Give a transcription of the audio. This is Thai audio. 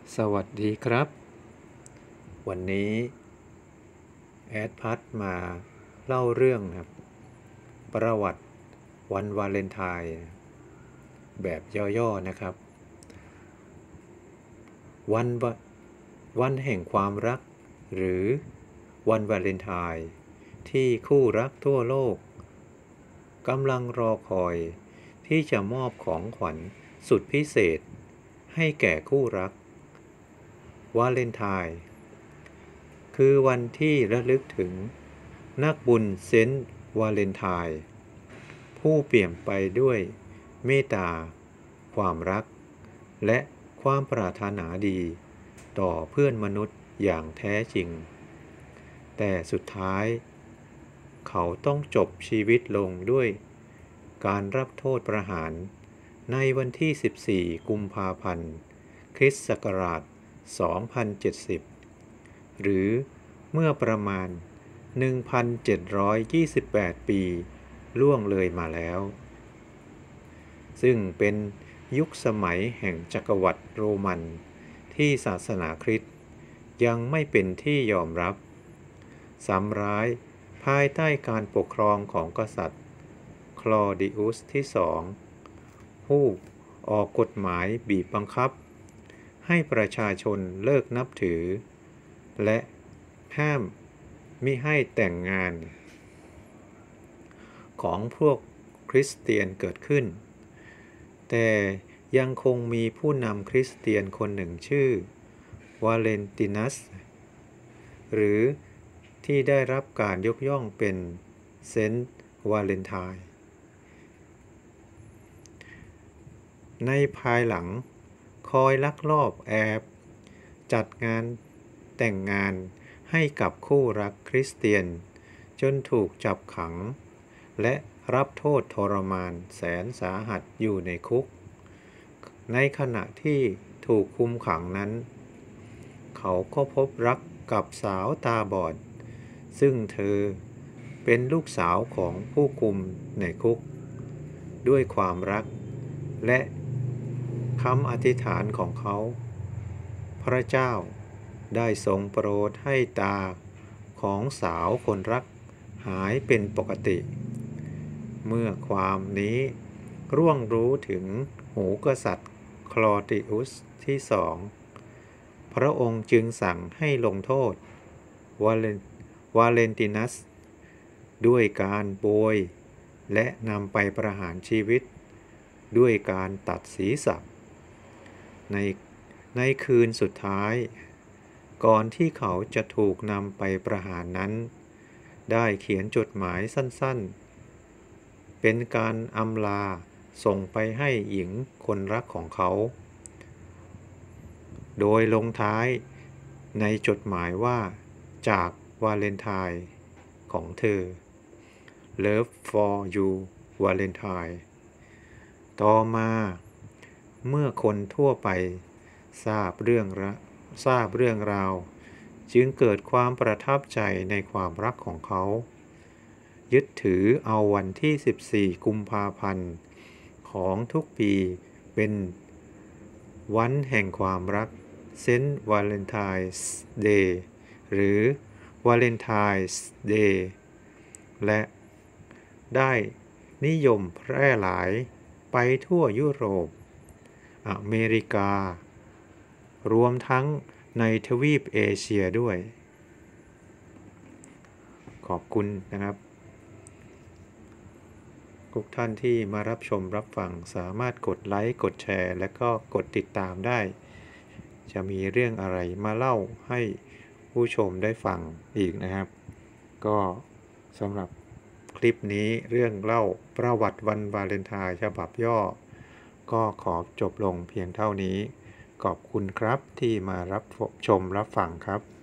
สวัสดีครับวันนี้แอดพัดมาเล่าเรื่องครับประวัติวันวาเลนไทน์แบบย่อๆนะครับวันวะวันแห่งความรักหรือวันวาเลนไทน์ที่คู่รักทั่วโลกกำลังรอคอยที่จะมอบของขวัญสุดพิเศษให้แก่คู่รักวาเลนไทน์ คือวันที่ระลึกถึงนักบุญเซนต์วาเลนไทน์ผู้เปี่ยมไปด้วยเมตตาความรักและความปรารถนาดีต่อเพื่อนมนุษย์อย่างแท้จริงแต่สุดท้ายเขาต้องจบชีวิตลงด้วยการรับโทษประหารในวันที่ 14 กุมภาพันธ์คริสต์ศักราช 2070 หรือเมื่อประมาณ 1,728 ปีล่วงเลยมาแล้ว ซึ่งเป็นยุคสมัยแห่งจักรวรรดิโรมันที่ศาสนาคริสต์ยังไม่เป็นที่ยอมรับซ้ำร้ายภายใต้การปกครองของกษัตริย์คลอดิอุสที่สองผู้ออกกฎหมายบีบบังคับให้ประชาชนเลิกนับถือและห้ามมิให้แต่งงานของพวกคริสเตียนเกิดขึ้นแต่ยังคงมีผู้นำคริสเตียนคนหนึ่งชื่อวาเลนตินัสหรือที่ได้รับการยกย่องเป็นเซนต์วาเลนไทน์ในภายหลังคอยลักลอบแอบจัดงานแต่งงานให้กับคู่รักคริสเตียนจนถูกจับขังและรับโทษทรมานแสนสาหัสอยู่ในคุกในขณะที่ถูกคุมขังนั้นเขาก็พบรักกับสาวตาบอดซึ่งเธอเป็นลูกสาวของผู้คุมในคุกด้วยความรักและคำอธิษฐานของเขาพระเจ้าได้ทรงโปรดให้ตาของสาวคนรักหายเป็นปกติเมื่อความนี้ร่วงรู้ถึงหูกษัตริย์คลอดิอุสที่สองพระองค์จึงสั่งให้ลงโทษวาเลนตินัสด้วยการโบยและนำไปประหารชีวิตด้วยการตัดศีรษะในในคืนสุดท้ายก่อนที่เขาจะถูกนำไปประหารนั้นได้เขียนจดหมายสั้นๆเป็นการอำลาส่งไปให้หญิงคนรักของเขาโดยลงท้ายในจดหมายว่าจากวาเลนไทน์ของเธอ Love for you Valentine ต่อมาเมื่อคนทั่วไปทราบเรื่องราวจึงเกิดความประทับใจในความรักของเขายึดถือเอาวันที่ 14 กุมภาพันธ์ของทุกปีเป็นวันแห่งความรักเซนต์วาเลนไทน์เดย์หรือวาเลนไทน์เดย์และได้นิยมแพร่หลายไปทั่วยุโรปอเมริการวมทั้งในทวีปเอเชียด้วยขอบคุณนะครับทุกท่านที่มารับชมรับฟังสามารถกดไลค์กดแชร์และก็กดติดตามได้จะมีเรื่องอะไรมาเล่าให้ผู้ชมได้ฟังอีกนะครับก็สำหรับคลิปนี้เรื่องเล่าประวัติวันวาเลนไทน์ฉบับย่อก็ขอจบลงเพียงเท่านี้ขอบคุณครับที่มารับชมรับฟังครับ